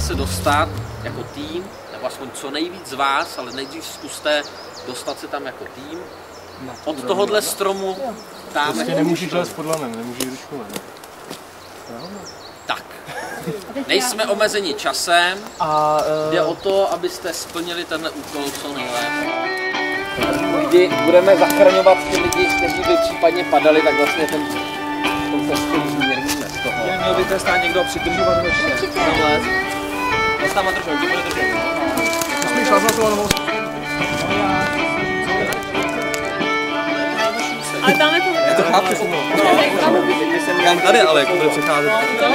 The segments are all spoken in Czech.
se dostat jako tým, nebo aspoň co nejvíc z vás, ale nejdřív zkuste dostat se tam jako tým. Od tohohle stromu dáme... Prostě nemůžeš lézt pod lanem, nemůžeš ruškovat. Tak. Nejsme omezeni časem. Jde o to, abyste splnili tenhle úkol co nejlépe. Kdy budeme zachraňovat ty lidi, kteří by případně padali, tak vlastně ten testu zmírníme z toho. Měl by stát někdo přidržovat ještě. Tamhle. Já se tam držím, ty bude držet. Musíš šlazatovat novou. Ale tam je to... Je to chápu. Kam tady, ale jako bude přicházet.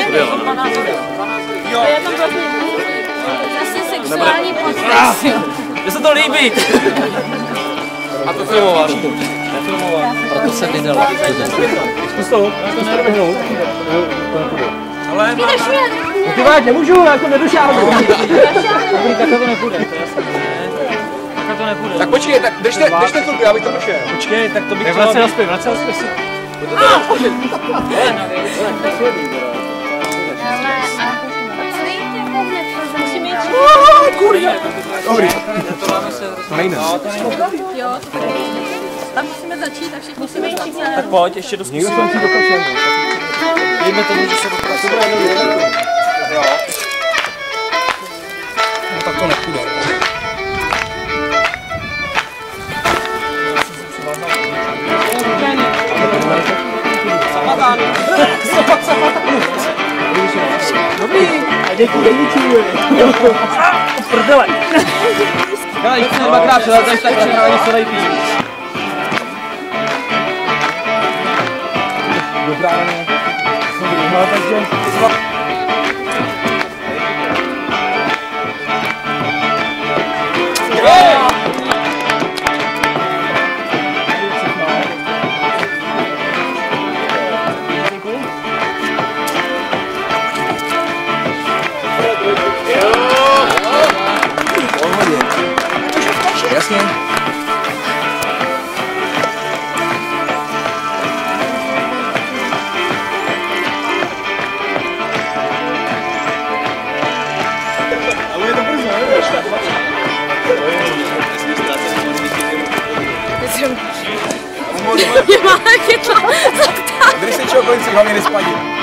Jo. Je tam vlastně zase sexuální podcast. Mně se to líbí. A to filmovat. Proto se vydala. Zkus to vyhnout. Ale... Ty váď, nemůžu, jako nedošáhnu. Takhle to nepůjde, to je jasné. Takhle to nepůjde. Tak počkej, tak držte chvilku, já bych to došel. Počkej, tak to bych chtěl... Vracel zpět si. Dobrý. To nejde. Jo, tam musíme začít a všichni musíme jít čísle. Tak pojď, ještě dost. Někdo se musí dokončit. Dejme tomu, že se dokončit. Jo. No tak to nepůjde. Samatán. Dobrý. A děkuji. Prdele. Hele, když se dvakrát přeleteš, tak přehrání celý tým. Dobrá, ne? No, takže... Jasně. Ale je to brzo, Je má chytla. Když se čehokoliv si hlavně nespadí.